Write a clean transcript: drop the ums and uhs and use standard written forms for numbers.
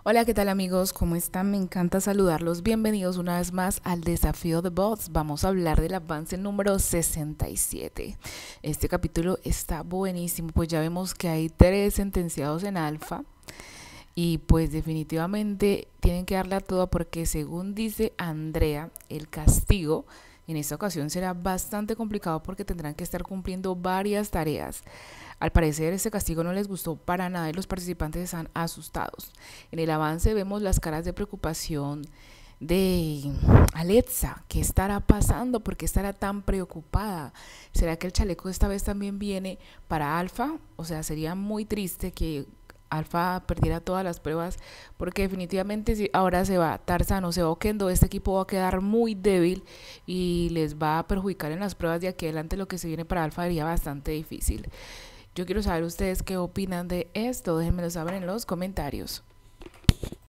Hola, ¿qué tal amigos? ¿Cómo están? Me encanta saludarlos. Bienvenidos una vez más al desafío de bots. Vamos a hablar del avance número 67. Este capítulo está buenísimo, pues ya vemos que hay tres sentenciados en alfa y pues definitivamente tienen que darle a todo porque según dice Andrea, el castigo en esta ocasión será bastante complicado porque tendrán que estar cumpliendo varias tareas. Al parecer este castigo no les gustó para nada y los participantes están asustados. En el avance vemos las caras de preocupación de Alexa. ¿Qué estará pasando? ¿Por qué estará tan preocupada? ¿Será que el chaleco esta vez también viene para Alfa? O sea, sería muy triste que Alfa perdiera todas las pruebas porque definitivamente si ahora se va Tarzan o se va Oquendo, este equipo va a quedar muy débil y les va a perjudicar en las pruebas de aquí adelante. Lo que se viene para Alfa sería bastante difícil. Yo quiero saber ustedes qué opinan de esto, déjenmelo saber en los comentarios.